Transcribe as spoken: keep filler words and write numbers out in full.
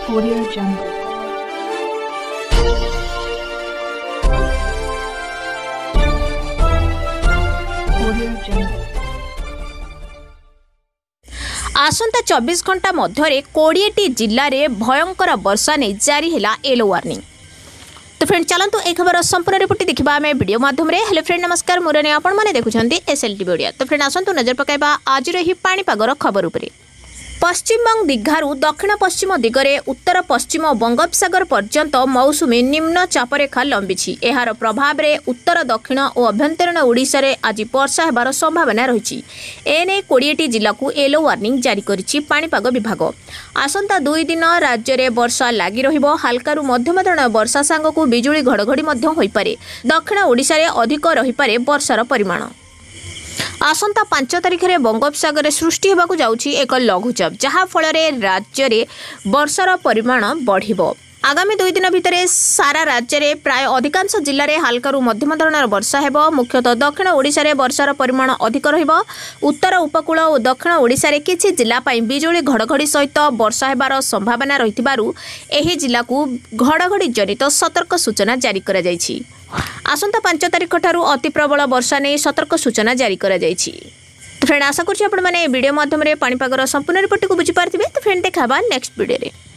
Audio Jungle. Audio Jungle. आसंता चौबीस घंटा मध्य कोड़े जिले में भयंकर वर्षा नहीं जारी है येलो वार्निंग। तो फ्रेंड चलतु एक खबर संपूर्ण रिपोर्ट देखा आम वीडियो माध्यम हेलो फ्रेंड नमस्कार मोर ने आपण मैंने देखुं एसएलटी मीडिया। तो फ्रेंड आसतु नजर पकाइबा आज ही पाणीपागर खबर उपरे। पश्चिमबंग दीघारू दक्षिण पश्चिम दिगरे उत्तर पश्चिम बंगोपसागर पर्यंत मौसुमी निम्न चापरेखा लंबी। एहार प्रभाव में उत्तर दक्षिण और अभ्यंतरीण ओडिशा रे आज वर्षा हेबार संभावना रही। एने कोड़े जिला को येलो वार्निंग जारी करिछि पाणीपाग विभाग। आसंता दुई दिन राज्य में वर्षा लगी रहिबो। हल्कारू मध्यम धरणर वर्षा सांगकू बिजुली घड़घड़ी मध्य होई पारे। दक्षिण ओडिशा रे अधिक रही पारे वर्षार परिमाण। आसंता पांच तारिख में बंगोपसागर सृष्टि होगाकू जाउछि एक लघुचाप, जहाँ फल राज्य में वर्षार परिमाण बढ़िबो। आगामी दुई दिन भितर सारा राज्य में प्राय अधिकांश जिले में हल्कारू मध्यम धरणर वर्षा हेबो। मुख्यतः दक्षिण ओडिशा रे वर्षार परिमाण अधिक रहिबो। उत्तर उपकूल और दक्षिण ओडिशा रे किछि जिला पई बिजुली घड़घड़ी सहित वर्षा हेबार संभावना रहितबारु एही जिला को घड़घड़ी जनित सतर्क सूचना जारी करा जायछि। आसंता पांच तारिख ठारू अति प्रबल वर्षा नहीं सतर्क सूचना जारी करा जायछि। तो फ्रेंड आशा करछि आपण माने वीडियो माध्यम रे पाणीपागर संपूर्ण रिपोर्ट को बुझी पारथिबे। तो फ्रेंड देखाबा नेक्स्ट वीडियो रे।